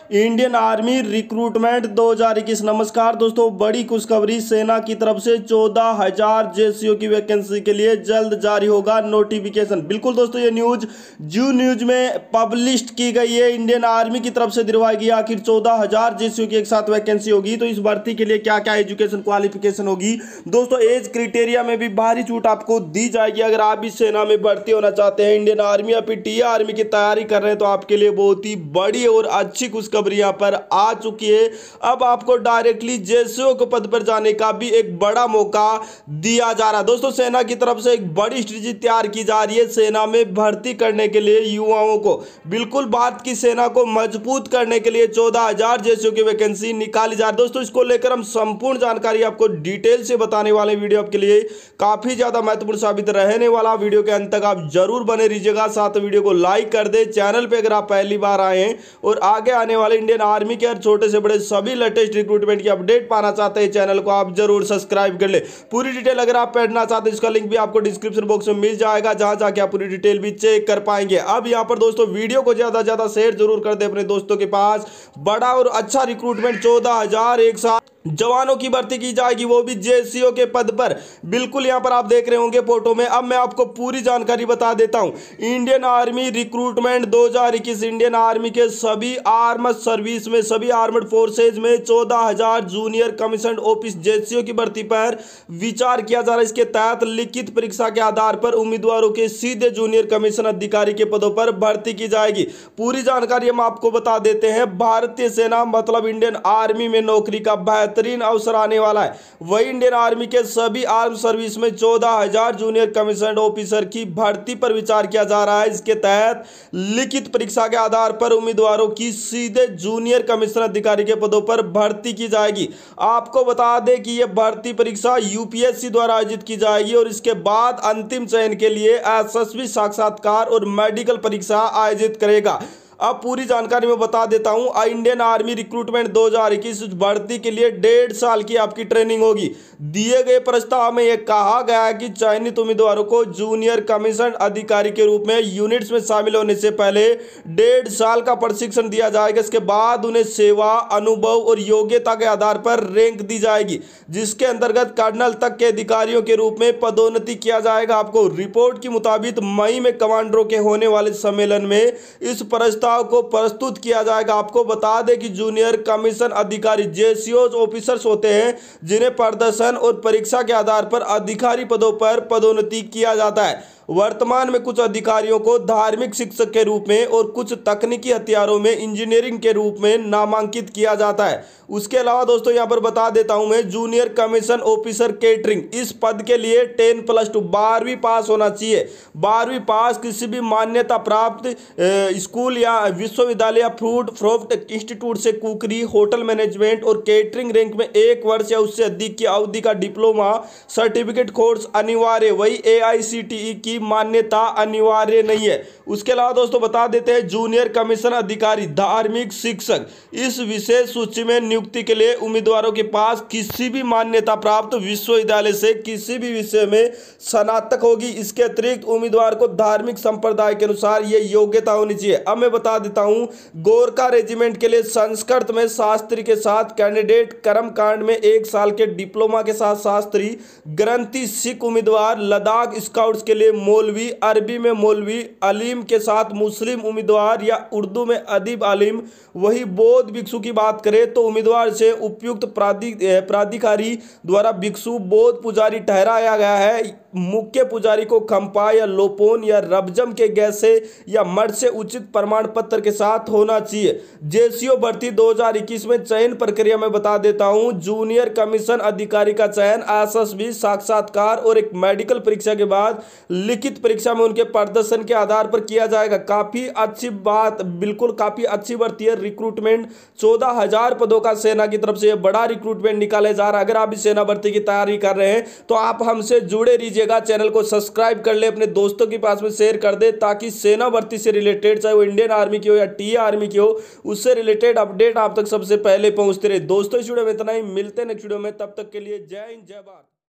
Indian army recruitment 2021। नमस्कार दोस्तों, बड़ी खुशखबरी। सेना की तरफ से 14,000 जेसीओ की वैकेंसी के लिए जल्द जारी होगा नोटिफिकेशन। बिल्कुल दोस्तों, ये न्यूज जू न्यूज में पब्लिश की गई है। इंडियन आर्मी की तरफ से दिलवाई गई आखिर 14,000 जेसीओ की एक साथ वैकेंसी होगी। तो इस भर्ती के लिए क्या क्या एजुकेशन क्वालिफिकेशन होगी दोस्तों, एज क्राइटेरिया में भी भारी छूट आपको दी जाएगी। अगर आप भी सेना में भर्ती होना चाहते हैं, इंडियन आर्मी या फिर टीए आर्मी की तैयारी कर रहे हैं, तो आपके लिए बहुत ही बड़ी और अच्छी खुशखबरी यहां पर आ चुकी है। अब आपको डायरेक्टली जेसीओ के पद पर जाने का भी एक बड़ा मौका दिया जा रहा है। दोस्तों, सेना की तरफ से एक बड़ी स्ट्रेटजी तैयार की जा रही है सेना में भर्ती करने के लिए युवाओं को। बिल्कुल भारत की सेना को मजबूत करने के लिए 14,000 जेसीओ की वैकेंसी निकाली जा रही है। दोस्तों, इसको लेकर हम संपूर्ण जानकारी आपको डिटेल से बताने वाले। वीडियो आपके लिए काफी ज्यादा महत्वपूर्ण साबित रहने वाला। वीडियो के अंत तक आप जरूर बने रहिएगा। साथ वीडियो को लाइक कर दे। चैनल पे अगर आप पहली बार आए हैं और आगे आने वाले इंडियन आर्मी के हर छोटे से बड़े सभी लेटेस्ट रिक्रूटमेंट की अपडेट पाना चाहते हैं, चैनल को आप जरूर सब्सक्राइब कर ले। पूरी डिटेल अगर आप पढ़ना चाहते हैं, इसका लिंक भी आपको डिस्क्रिप्शन बॉक्स में मिल जाएगा, जहां जाके आप पूरी डिटेल भी चेक कर पाएंगे। अब यहां पर दोस्तों वीडियो को ज्यादा से ज्यादा शेयर जरूर कर दे अपने दोस्तों के पास। बड़ा और अच्छा रिक्रूटमेंट 14,000 एक साथ जवानों की भर्ती की जाएगी, वो भी जेसीओ के पद पर। बिल्कुल यहां पर आप देख रहे होंगे फोटो में। अब मैं आपको पूरी जानकारी बता देता हूं। Indian army recruitment 2021, Indian army के सभी आर्मड सर्विस में, सभी आर्मड फोर्सेज में 14,000 जूनियर कमीशन ऑफिस जेसीओ की भर्ती पर विचार किया जा रहा है। इसके तहत लिखित परीक्षा के आधार पर उम्मीदवारों के सीधे जूनियर कमीशन अधिकारी के पदों पर भर्ती की जाएगी। पूरी जानकारी हम आपको बता देते हैं। भारतीय सेना मतलब इंडियन आर्मी में नौकरी का बेहतरीन अवसर आने वाला है। वही इंडियन आर्मी के सभी आर्म सर्विस में 14,000 जूनियर कमीशन ऑफिसर की भर्ती पर विचार किया जा रहा है। इसके तहत लिखित परीक्षा के आधार पर उम्मीदवारों की सीधे जूनियर कमीशन अधिकारी के पदों पर भर्ती की जाएगी। आपको बता दें कि यह भर्ती परीक्षा यूपीएससी द्वारा आयोजित की जाएगी और इसके बाद अंतिम चयन के लिए एसएसबी साक्षात्कार और मेडिकल परीक्षा आयोजित करेगा। अब पूरी जानकारी मैं बता देता हूं। इंडियन आर्मी रिक्रूटमेंट 2021 भर्ती के लिए 1.5 साल की आपकी ट्रेनिंग होगी। दिए गए प्रस्ताव में यह कहा गया है कि चयनित उम्मीदवारों को जूनियर कमीशन अधिकारी के रूप में यूनिट्स में शामिल होने से पहले 1.5 साल का प्रशिक्षण दिया जाएगा। इसके बाद उन्हें सेवा, अनुभव और योग्यता के आधार पर रैंक दी जाएगी, जिसके अंतर्गत कर्नल तक के अधिकारियों के रूप में पदोन्नति किया जाएगा। आपको रिपोर्ट के मुताबिक मई में कमांडरों के होने वाले सम्मेलन में इस प्रस्ताव को प्रस्तुत किया जाएगा। आपको बता दें कि जूनियर कमीशन अधिकारी जेसीओ ऑफिसर्स होते हैं, जिन्हें प्रदर्शन और परीक्षा के आधार पर अधिकारी पदों पर पदोन्नति किया जाता है। वर्तमान में कुछ अधिकारियों को धार्मिक शिक्षक के रूप में और कुछ तकनीकी हथियारों में इंजीनियरिंग के रूप में नामांकित किया जाता है। उसके अलावा दोस्तों यहां पर बता देता हूं मैं, जूनियर कमीशन ऑफिसर केटरिंग, इस पद के लिए 10+2 12वीं पास होना चाहिए। 12वीं पास किसी भी मान्यता प्राप्त स्कूल या विश्वविद्यालय या फूड प्रोफ्ट इंस्टीट्यूट से कुकरी, होटल मैनेजमेंट और केटरिंग रैंक में 1 वर्ष या उससे अधिक की अवधि का डिप्लोमा सर्टिफिकेट कोर्स अनिवार्य। वही AICTE की मान्यता अनिवार्य नहीं है। उसके अलावा दोस्तों बता देते हैं, जूनियर कमीशन अधिकारी धार्मिक शिक्षक, इस विशेष सूची में नियुक्ति के लिए उम्मीदवारों के पास किसी भी मान्यता प्राप्त विश्वविद्यालय से किसी भी विषय में स्नातक होगी। इसके अतिरिक्त उम्मीदवार को धार्मिक संप्रदाय के अनुसार यह योग्यता होनी चाहिए। अब मैं बता देता हूं, गोरखा रेजिमेंट के लिए संस्कृत में शास्त्री के साथ कैंडिडेट, कर्मकांड में 1 साल के डिप्लोमा के साथ शास्त्री, ग्रंथी सिख उम्मीदवार, लद्दाख स्काउट्स के लिए मौलवी, अरबी में मौलवी अलीम के साथ मुस्लिम उम्मीदवार या उर्दू में अदीब आलिम। वही बौद्ध भिक्षु की बात करें तो उम्मीदवार से उपयुक्त प्राधिकारी द्वारा भिक्षु बौद्ध पुजारी ठहराया गया है। मुख्य पुजारी को खंपा या लोपोन या रबजम के गैस से या मठ से उचित प्रमाण पत्र के साथ होना चाहिए। जेसीओ भर्ती 2021 में चयन प्रक्रिया में बता देता हूं, जूनियर कमीशन अधिकारी का चयन एसएसबी साक्षात्कार और एक मेडिकल परीक्षा के बाद लिखित परीक्षा में उनके प्रदर्शन के आधार पर किया जाएगा। काफी अच्छी बात, बिल्कुल काफी अच्छी भर्ती है। रिक्रूटमेंट 14,000 पदों का सेना की तरफ से बड़ा रिक्रूटमेंट निकाले जा रहा है। अगर आप इस सेना भर्ती की तैयारी कर रहे हैं तो आप हमसे जुड़े रहिएगा। चैनल को सब्सक्राइब कर ले, अपने दोस्तों के पास में शेयर कर दे, ताकि सेना भर्ती से रिलेटेड, चाहे वो इंडियन आर्मी की हो या टीए आर्मी की हो, उससे रिलेटेड अपडेट आप तक सबसे पहले पहुंचते रहे। दोस्तों इस वीडियो में इतना ही, मिलते हैं नेक्स्ट वीडियो में। तब तक के लिए जय हिंद, जय भारत।